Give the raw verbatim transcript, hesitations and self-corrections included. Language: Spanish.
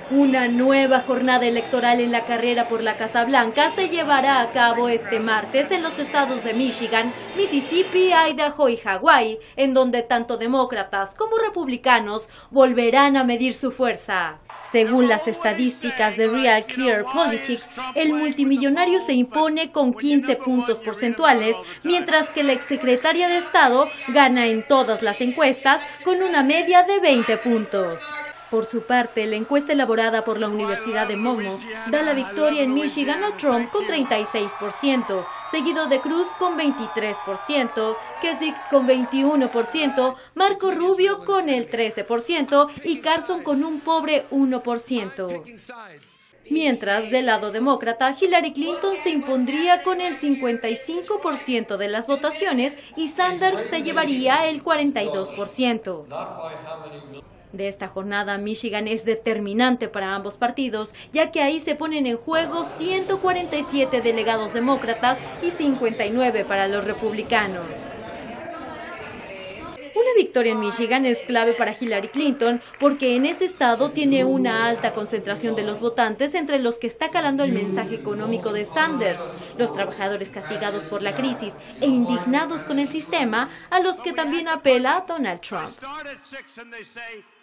Una nueva jornada electoral en la carrera por la Casa Blanca se llevará a cabo este martes en los estados de Michigan, Mississippi, Idaho y Hawái, en donde tanto demócratas como republicanos volverán a medir su fuerza. Según las estadísticas de Real Clear Politics, el multimillonario se impone con quince puntos porcentuales, mientras que la exsecretaria de Estado gana en todas las encuestas con una media de veinte puntos. Por su parte, la encuesta elaborada por la Universidad de Monmouth da la victoria en Michigan a Trump con treinta y seis por ciento, seguido de Cruz con veintitrés por ciento, Kasich con veintiuno por ciento, Marco Rubio con el trece por ciento y Carson con un pobre uno por ciento. Mientras, del lado demócrata, Hillary Clinton se impondría con el cincuenta y cinco por ciento de las votaciones y Sanders se llevaría el cuarenta y dos por ciento. De esta jornada, Michigan es determinante para ambos partidos, ya que ahí se ponen en juego ciento cuarenta y siete delegados demócratas y cincuenta y nueve para los republicanos. Una victoria en Michigan es clave para Hillary Clinton porque en ese estado tiene una alta concentración de los votantes entre los que está calando el mensaje económico de Sanders, los trabajadores castigados por la crisis e indignados con el sistema, a los que también apela Donald Trump.